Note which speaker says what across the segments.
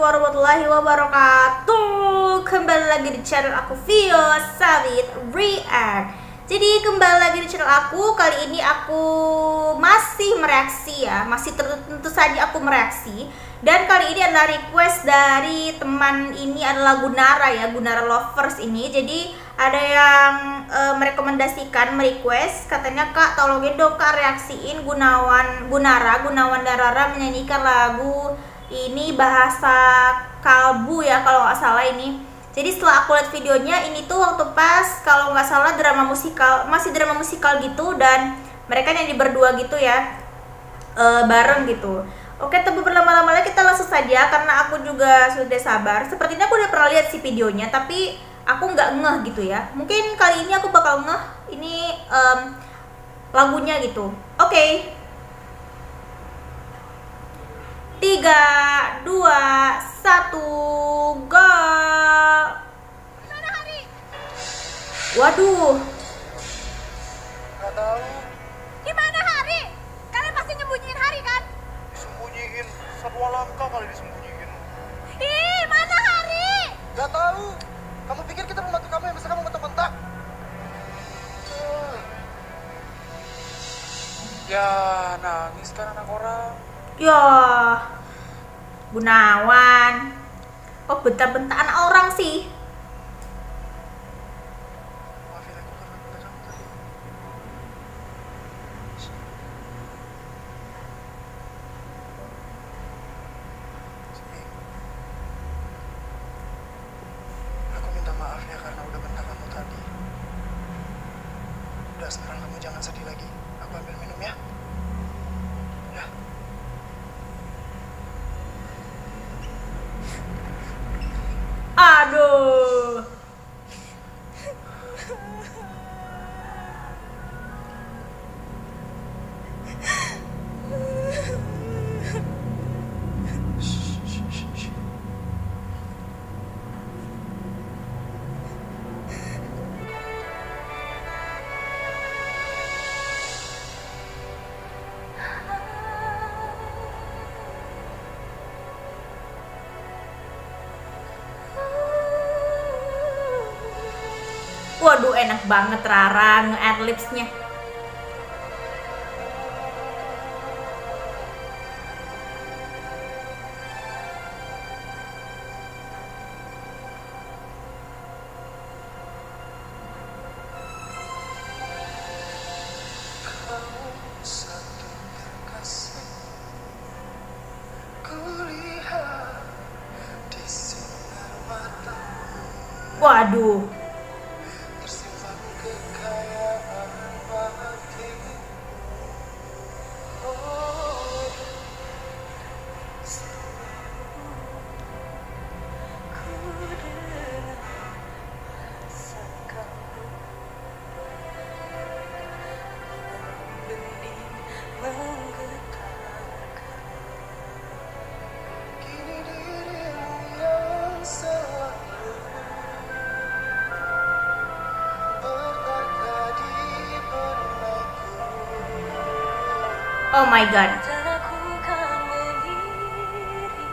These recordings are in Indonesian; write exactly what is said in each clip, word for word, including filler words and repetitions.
Speaker 1: warahmatullahi wabarakatuh. Kembali lagi di channel aku, Vio Sawit React. Jadi kembali lagi di channel aku. Kali ini aku masih mereaksi ya, masih tentu saja aku mereaksi. Dan kali ini adalah request dari teman ini, adalah Gunara ya, Gunara Lovers ini. Jadi ada yang e, merekomendasikan, merequest, katanya Kak tolongin dong Kak reaksiin Gunawan Gunara Gunawan Darara menyanyikan lagu ini bahasa kalbu ya kalau nggak salah ini. Jadi setelah aku lihat videonya, ini tuh waktu pas kalau nggak salah drama musikal, masih drama musikal gitu, dan mereka nyanyi berdua gitu ya, e, bareng gitu. Oke, tanpa berlama-lama lagi kita langsung saja karena aku juga sudah sabar. Sepertinya aku udah pernah lihat sih videonya, tapi aku nggak ngeh gitu ya. Mungkin kali ini aku bakal ngeh ini um, lagunya gitu. Oke, tiga, dua, satu, go. Waduh.
Speaker 2: Gak tahu.
Speaker 3: Gimana Hari? Kalian pasti nyembunyiin Hari kan?
Speaker 2: Disembunyiin, satwa langka kali disembunyiin.
Speaker 3: Ih, mana Hari?
Speaker 2: Gak tahu. Kamu pikir kita membantu kamu yang bisa kamu bentak-bentak? Ya, nangis kan anak orang.
Speaker 1: Ya, Gunawan. Kok bentak-bentak anak orang sih?
Speaker 2: Maafin aku karena bentak kamu tadi. Sini. Aku minta maaf ya karena udah bentak kamu tadi. Udah, sekarang kamu jangan sedih lagi. Aku ambil minum ya. Ya.
Speaker 1: Aduh.
Speaker 2: Shh, shh, shh, shh.
Speaker 1: Waduh, enak banget Rara nge-adlibsnya.
Speaker 2: Satu kekasih kulihat di sinar mata
Speaker 1: Waduh.
Speaker 2: tersimpan kekayaan batin. Oh, ku dengar rasa kamu benih menggetarkan. Kini dirimu yang selalu bertata di benakku.
Speaker 1: Oh my god.
Speaker 2: Aku kan mengiringi.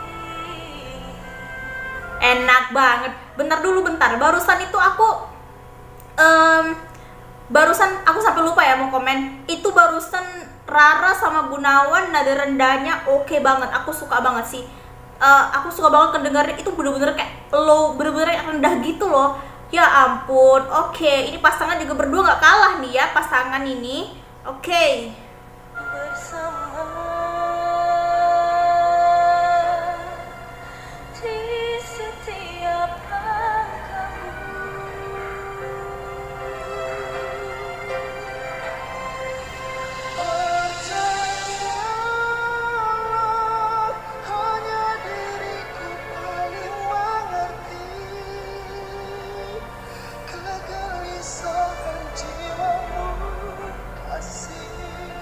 Speaker 1: Enak banget. Bentar dulu, bentar. Barusan itu aku em, barusan aku sampai lupa ya mau komen. Itu barusan Rara sama Gunawan nada rendahnya oke banget. Aku suka banget sih. Eh, aku suka banget kedengarannya, itu bener-bener kayak low, bener-bener yang rendah gitu loh. Ya ampun. Oke, ini pasangan juga berdua nggak kalah nih ya, pasangan ini. Oke.
Speaker 2: Bersama di setiap langkahmu. Percayalah, hanya diriku paling mengerti kegelisahan jiwamu, kasih.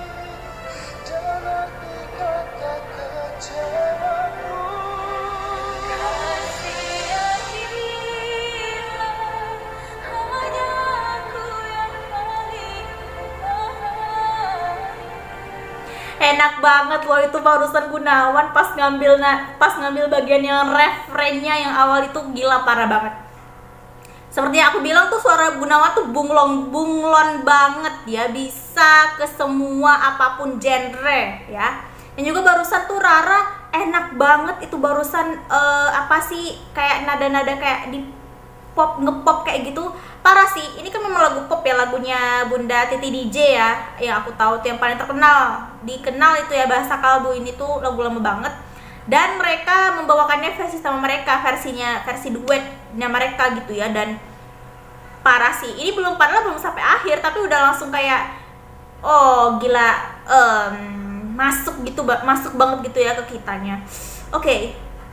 Speaker 1: enak banget loh itu barusan Gunawan pas ngambil pas ngambil bagian yang refrennya yang awal itu gila parah banget. Seperti yang aku bilang tuh suara Gunawan tuh bunglon bunglon banget ya, bisa ke semua apapun genre ya. Dan juga barusan tuh Rara enak banget itu barusan uh, apa sih kayak nada-nada kayak di pop ngepop kayak gitu. Parah sih, ini kan memang lagu pop ya, lagunya Bunda Titi D J ya, yang aku tahu tuh yang paling terkenal, dikenal itu ya Bahasa Kalbu. Ini tuh lagu lama banget dan mereka membawakannya versi sama mereka, versinya versi duetnya mereka gitu ya. Dan parah sih, ini belum padahal belum sampai akhir tapi udah langsung kayak oh gila, um, masuk gitu, masuk banget gitu ya ke kitanya. Oke okay.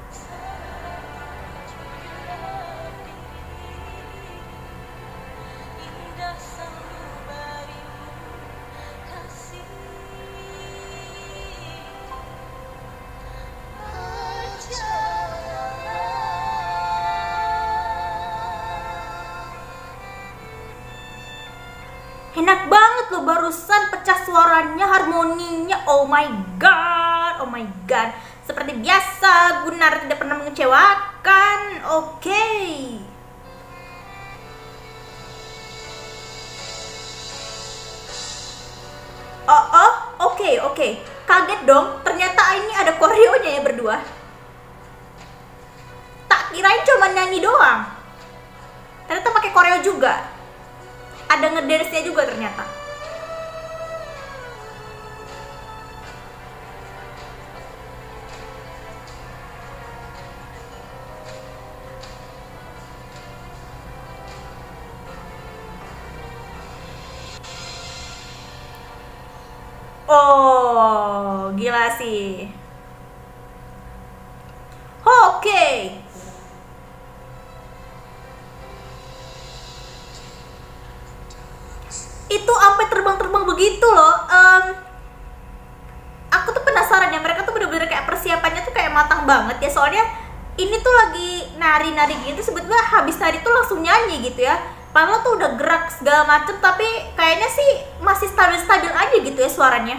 Speaker 1: Enak banget loh barusan, pecah suaranya, harmoninya, oh my god, oh my god. Seperti biasa, Gunar tidak pernah mengecewakan. Oke okay. Oh, oh, oke, okay, oke okay. Kaget dong, ternyata ini ada koreonya ya berdua. Tak kirain cuma nyanyi doang, ternyata pakai koreo juga. Ada ngedance-nya juga ternyata. Oh, gila sih. Oke. Okay. Itu sampai terbang-terbang begitu loh. Um, aku tuh penasaran ya, mereka tuh bener-bener kayak persiapannya tuh kayak matang banget ya. Soalnya ini tuh lagi nari-nari gitu, sebetulnya habis nari tuh langsung nyanyi gitu ya. Padahal tuh udah gerak segala macem, tapi kayaknya sih masih stabil-stabil aja gitu ya suaranya.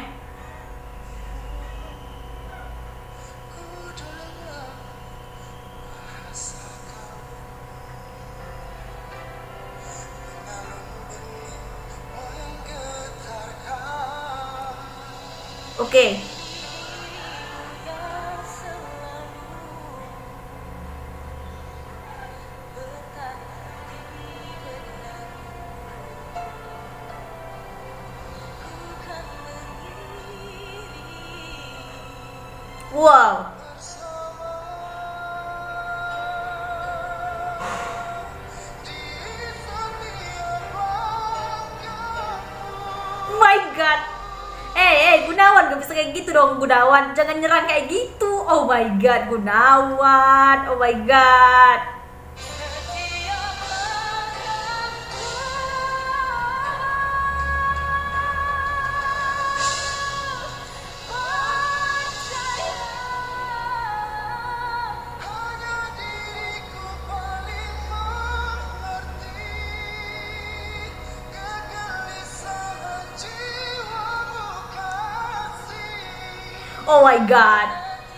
Speaker 1: Oke. Okay. Wow. My god. Eh, eh, Gunawan gak bisa kayak gitu dong, Gunawan. Jangan nyerang kayak gitu. Oh my god, Gunawan. Oh my god. Oh my god.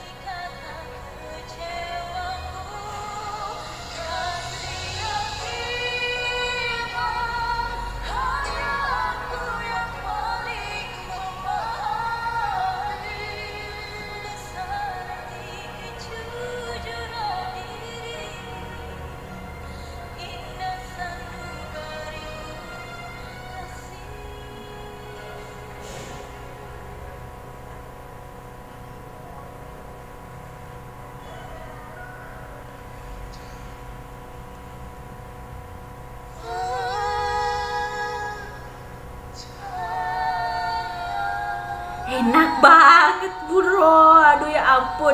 Speaker 1: Enak banget bro, aduh ya ampun.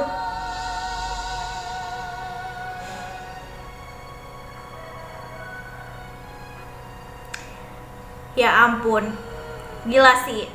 Speaker 1: Ya ampun, gila sih.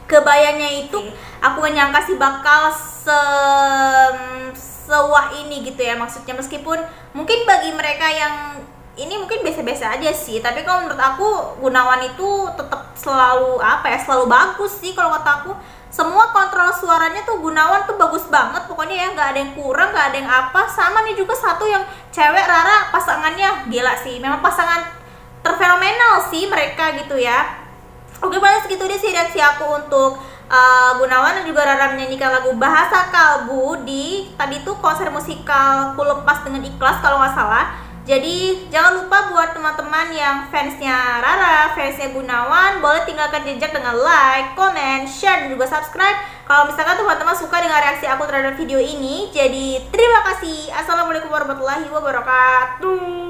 Speaker 1: kebayangnya itu aku gak nyangka sih bakal se sewah ini gitu ya, maksudnya meskipun mungkin bagi mereka yang ini mungkin biasa-biasa aja sih, tapi kalau menurut aku Gunawan itu tetap selalu apa ya, selalu bagus sih kalau kata aku. Semua kontrol suaranya tuh Gunawan tuh bagus banget pokoknya ya, nggak ada yang kurang, nggak ada yang apa. Sama nih juga satu yang cewek, Rara, pasangannya gila sih, memang pasangan terfenomenal sih mereka gitu ya. Oke, paling segitu deh sih reaksi aku untuk Uh, Gunawan dan juga Rara menyanyikan lagu Bahasa Kalbu di tadi tuh konser musikal Ku Lepas Dengan Ikhlas kalau nggak salah. Jadi jangan lupa buat teman-teman yang fansnya Rara, fansnya Gunawan, boleh tinggalkan jejak dengan like, comment, share, dan juga subscribe kalau misalkan teman-teman suka dengan reaksi aku terhadap video ini. Jadi terima kasih. Assalamualaikum warahmatullahi wabarakatuh.